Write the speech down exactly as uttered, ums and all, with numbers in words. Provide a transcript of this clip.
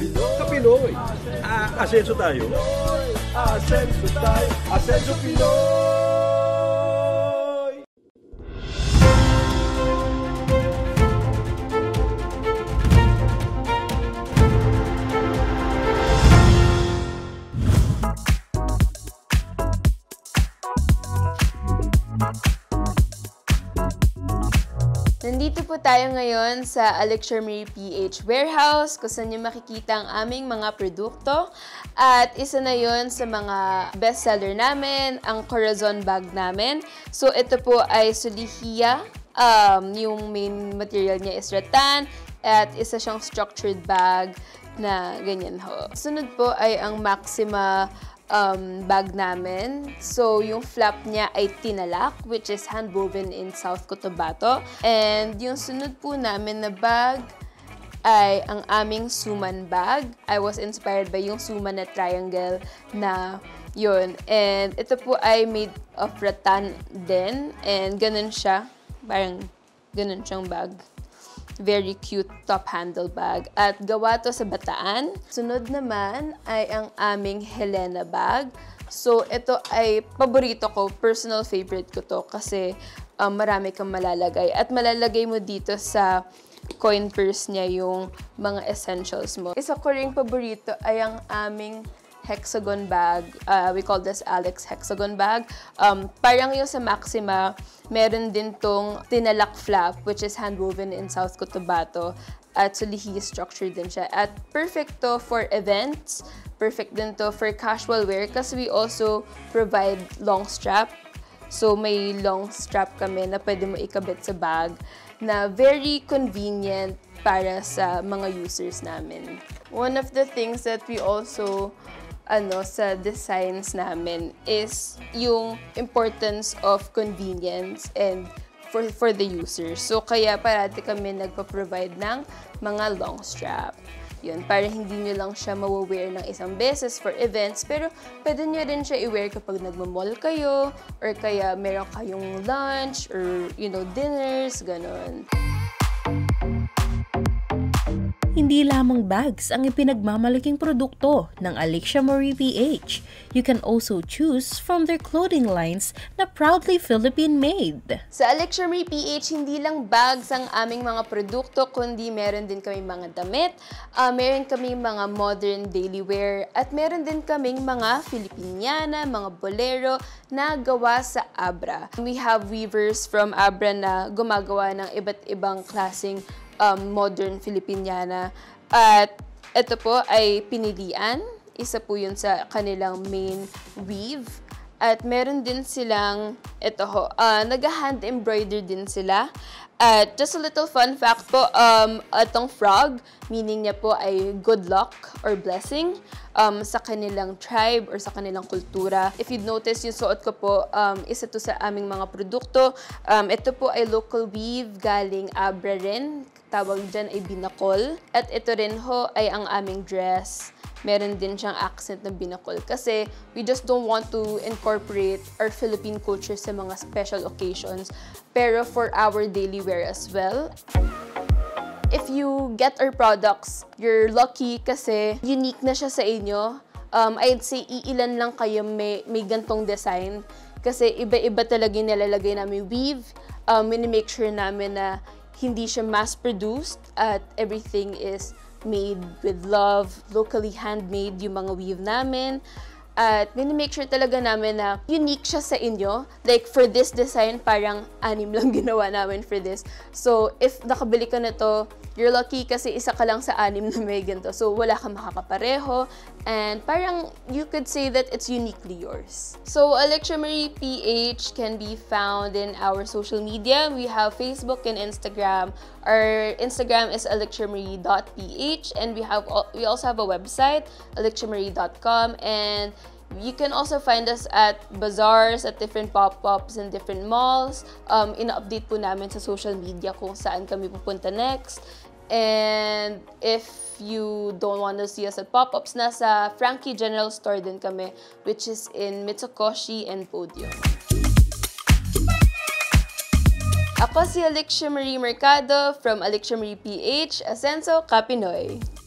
Kapinoy. Ah, asenso tayo. Asenso tayo. Asenso Pinoy. Nandito po tayo ngayon sa Alexia Marie P H Warehouse kung saan nyo makikita ang aming mga produkto. At isa na yon sa mga bestseller namin, ang Corazon bag namin. So ito po ay Sulihia. Um, yung main material niya is rattan at isa siyang structured bag na ganyan ho. Sunod po ay ang Maxima Um, bag namin. So, yung flap niya ay tinalak, which is hand-woven in South Cotabato. And yung sunod po namin na bag ay ang aming Suman bag. I was inspired by yung Suman na triangle na yun. And ito po ay made of rattan din. And ganun siya. Parang ganun siyang bag. Very cute top handle bag. At gawa to sa Bataan. Sunod naman ay ang aming Helena bag. So, ito ay paborito ko. Personal favorite ko to kasi um, marami kang malalagay. At malalagay mo dito sa coin purse niya yung mga essentials mo. Isa ko ring paborito ay ang aming hexagon bag. Uh, we call this Alex hexagon bag. Um, parang yung sa Maxima, meron din tong tinalak flap, which is hand-woven in South Cotabato. At Sulihia structure din siya. At perfect to for events. Perfect din to for casual wear kasi we also provide long strap. So, may long strap kami na pwede mo ikabit sa bag na very convenient para sa mga users namin. One of the things that we also ano sa designs namin is yung importance of convenience and for for the user. So kaya parati kami nagpo-provide ng mga long strap. Yun, para hindi nyo lang siya mawa-wear ng isang beses for events, pero pwede nyo rin siya i-wear kapag nagmamall kayo or kaya meron kayong lunch or you know dinners, ganon. Hindi lamang bags ang ipinagmamalaking produkto ng Alexia Marie P H. You can also choose from their clothing lines na proudly Philippine-made. Sa Alexia Marie P H, hindi lang bags ang aming mga produkto, kundi meron din kami mga damit, uh, meron kami mga modern daily wear, at meron din kaming mga Filipiniana, mga bolero na gawa sa Abra. We have weavers from Abra na gumagawa ng iba't ibang klaseng Um, modern Filipiniana. At ito po ay pinilian. Isa po yun sa kanilang main weave. At meron din silang, ito ho, uh, nag-hand embroider din sila. At just a little fun fact po, um, itong frog, meaning niya po ay good luck or blessing um, sa kanilang tribe or sa kanilang kultura. If you'd notice, yung suot ko po, um, isa to sa aming mga produkto. Um, ito po ay local weave galing Abra rin. Tawag dyan ay binakol. At ito rin ho ay ang aming dress. Meron din siyang accent ng binakol kasi we just don't want to incorporate our Philippine culture sa mga special occasions, pero for our daily wear as well. If you get our products, you're lucky kasi unique na siya sa inyo. Um, I'd say iilan lang kayo may, may gantong design kasi iba-iba talaga yung nilalagay namin weave. Um, Mini-make sure namin na hindi siya mass-produced at everything is made with love, locally handmade yung mga weave namin. At mini-make sure talaga namin na unique siya sa inyo. Like for this design, parang anim lang ginawa namin for this. So if nakabili ka na to, you're lucky kasi isa ka lang sa anim na may ganito. So wala kang makakapareho. And parang you could say that it's uniquely yours. So Alexia Marie P H can be found in our social media. We have Facebook and Instagram. Our Instagram is alexia marie dot p h and we have we also have a website, alexia marie dot com, and you can also find us at bazaars, at different pop-ups and different malls. Um, ina-update po namin sa social media kung saan kami pupunta next. And if you don't want to see us at pop-ups, nasa Frankie General Store din kami, which is in Mitsukoshi and Podium. Ako si Alexia Marie Mercado from Alexia Marie P H, Asenso, Kapinoy.